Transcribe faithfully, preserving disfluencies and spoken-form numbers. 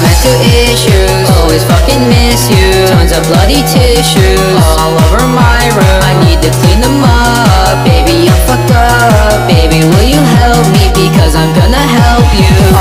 Back to issues, always fucking miss you. Tons of bloody tissues all over my room. I need to clean them up. Baby, I'm fucked up. Baby, will you help me? Because I'm gonna help you.